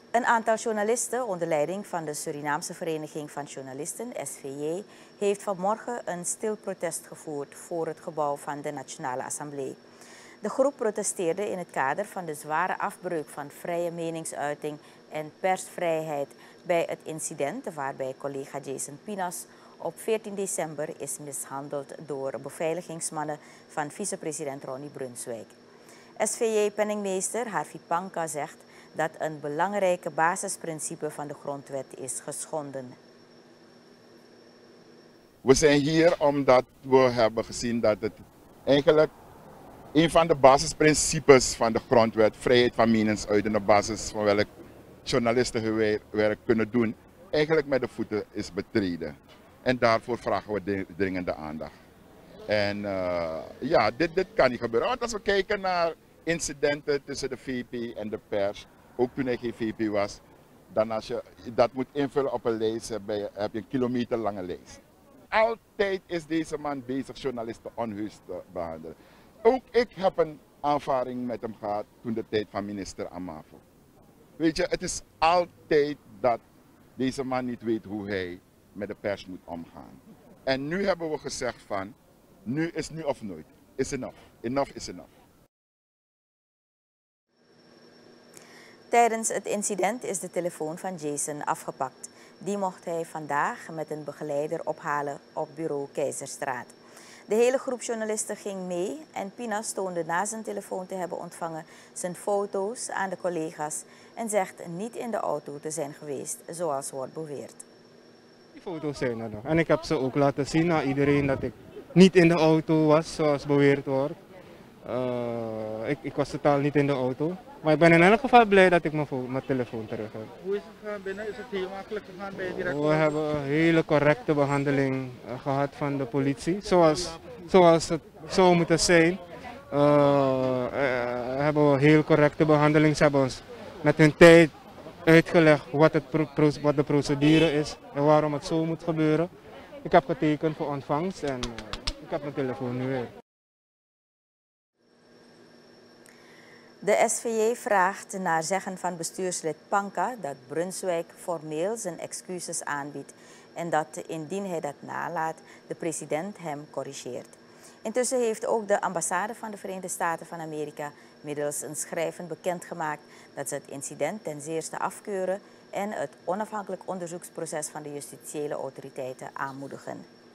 Een aantal journalisten onder leiding van de Surinaamse Vereniging van Journalisten, SVJ, heeft vanmorgen een stil protest gevoerd voor het gebouw van de Nationale Assemblée. De groep protesteerde in het kader van de zware afbreuk van vrije meningsuiting en persvrijheid bij het incident waarbij collega Jason Pinas op 14 december is mishandeld door beveiligingsmannen van vicepresident Ronnie Brunswijk. SVJ-penningmeester Harvey Panka zegt dat een belangrijke basisprincipe van de grondwet is geschonden. We zijn hier omdat we hebben gezien dat het eigenlijk een van de basisprincipes van de grondwet, vrijheid van meningsuiting, op basis van welk journalisten hun werk kunnen doen, eigenlijk met de voeten is betreden. En daarvoor vragen we dringende aandacht. En ja, dit kan niet gebeuren. Want als we kijken naar incidenten tussen de VP en de pers, ook toen hij geen VP was, dan als je dat moet invullen op een lijst, heb je een kilometerlange lijst. Altijd is deze man bezig journalisten onheus te behandelen. Ook ik heb een aanvaring met hem gehad toen de tijd van minister Amafo. Weet je, het is altijd dat deze man niet weet hoe hij met de pers moet omgaan. En nu hebben we gezegd van, nu is nu of nooit. Is enough. Enough is enough. Tijdens het incident is de telefoon van Jason afgepakt. Die mocht hij vandaag met een begeleider ophalen op bureau Keizerstraat. De hele groep journalisten ging mee en Pinas toonde na zijn telefoon te hebben ontvangen zijn foto's aan de collega's en zegt niet in de auto te zijn geweest, zoals wordt beweerd. Die foto's zijn er nog. En ik heb ze ook laten zien aan iedereen dat ik niet in de auto was, zoals beweerd wordt. Ik was totaal niet in de auto. Maar ik ben in elk geval blij dat ik mijn telefoon terug heb. Hoe is het gegaan binnen? Is het heel makkelijk gegaan bij je directeur? We hebben een hele correcte behandeling gehad van de politie, zoals het zou moeten zijn. Hebben we een heel correcte behandeling. Ze hebben ons met hun tijd uitgelegd wat de procedure is en waarom het zo moet gebeuren. Ik heb getekend voor ontvangst en ik heb mijn telefoon nu weer. De SVJ vraagt naar zeggen van bestuurslid Panka dat Brunswijk formeel zijn excuses aanbiedt en dat indien hij dat nalaat, de president hem corrigeert. Intussen heeft ook de ambassade van de Verenigde Staten van Amerika middels een schrijven bekendgemaakt dat ze het incident ten zeerste afkeuren en het onafhankelijk onderzoeksproces van de justitiële autoriteiten aanmoedigen.